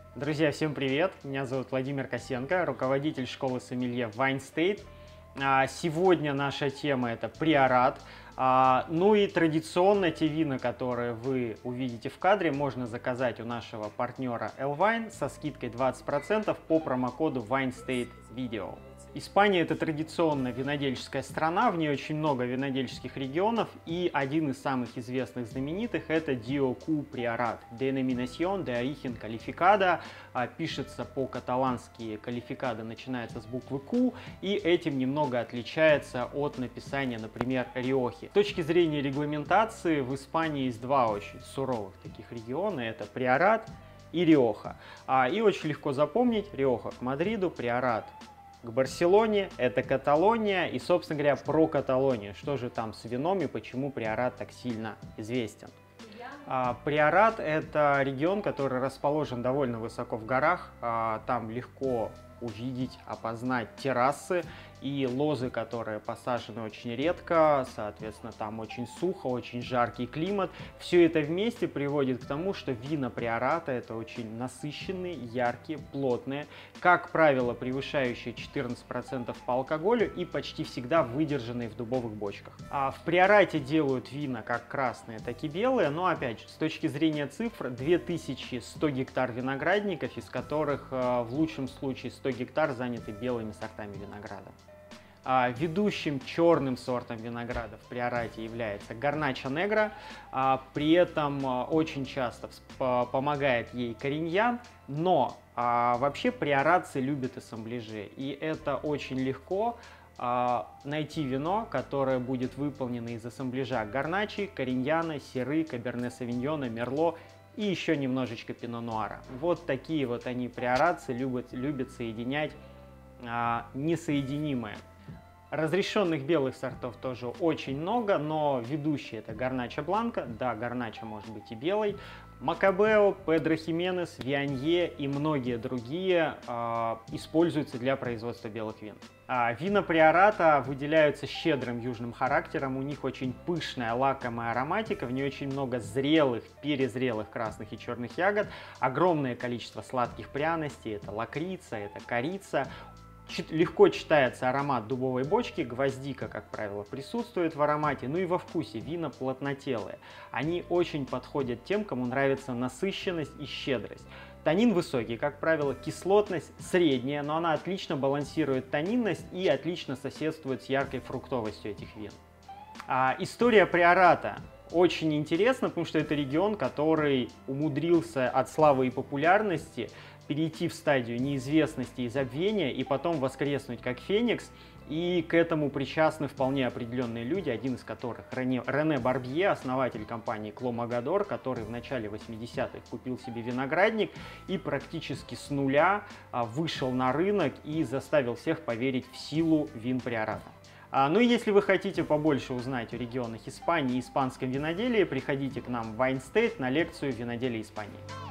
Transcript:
Друзья, всем привет! Меня зовут Владимир Косенко, руководитель школы сомелье Wine State. Сегодня наша тема — это приорат. Ну и традиционно те вина, которые вы увидите в кадре, можно заказать у нашего партнера L-Wine со скидкой 20% по промокоду Wine State Video. Испания — это традиционно винодельческая страна, в ней очень много винодельческих регионов, и один из самых известных знаменитых — это DOQ Priorat, Denominación de Origen Calificada, пишется по-каталански, калификада начинается с буквы Q, и этим немного отличается от написания, например, Риохи. С точки зрения регламентации в Испании есть два очень суровых таких региона, это Приорат и Риоха. И очень легко запомнить: Риоха к Мадриду, Приорат к Барселоне, это Каталония, и, собственно говоря, про Каталонию. Что же там с вином и почему Приорат так сильно известен? Приорат — это регион, который расположен довольно высоко в горах. Там легко увидеть, опознать террасы и лозы, которые посажены очень редко, соответственно, там очень сухо, очень жаркий климат. Все это вместе приводит к тому, что вина Приората — это очень насыщенные, яркие, плотные, как правило, превышающие 14% по алкоголю и почти всегда выдержанные в дубовых бочках. В Приорате делают вина как красные, так и белые, но, опять же, с точки зрения цифр, 2100 гектар виноградников, из которых в лучшем случае 100 гектар заняты белыми сортами винограда. Ведущим черным сортом винограда в Приорате является Гарнача Негра, при этом очень часто помогает ей кориньян, но вообще приоратцы любят ассамбляжи, и это очень легко найти вино, которое будет выполнено из ассамбляжа гарначи, кориньяна, сиры, каберне савиньона, мерло и еще немножечко пино нуара. Вот такие вот они, приоратцы, любят соединять несоединимое. Разрешенных белых сортов тоже очень много, но ведущие — это Гарнача Бланка, да, Гарнача может быть и белой, Макабео, Педро Хименес, Вианье и многие другие используются для производства белых вин. Вина Приората выделяются щедрым южным характером, у них очень пышная, лакомая ароматика, в ней очень много зрелых, перезрелых красных и черных ягод, огромное количество сладких пряностей, это лакрица, это корица. Легко читается аромат дубовой бочки, гвоздика, как правило, присутствует в аромате, ну и во вкусе вина плотнотелые. Они очень подходят тем, кому нравится насыщенность и щедрость. Танин высокий, как правило, кислотность средняя, но она отлично балансирует танинность и отлично соседствует с яркой фруктовостью этих вин. История Приората очень интересна, потому что это регион, который умудрился от славы и популярности перейти в стадию неизвестности и забвения и потом воскреснуть как феникс. И к этому причастны вполне определенные люди, один из которых Рене Барбье, основатель компании Clos Magador, который в начале 80-х купил себе виноградник и практически с нуля вышел на рынок и заставил всех поверить в силу вин Приората. Ну и если вы хотите побольше узнать о регионах Испании и испанском виноделии, приходите к нам в Wine State на лекцию «Виноделие Испании».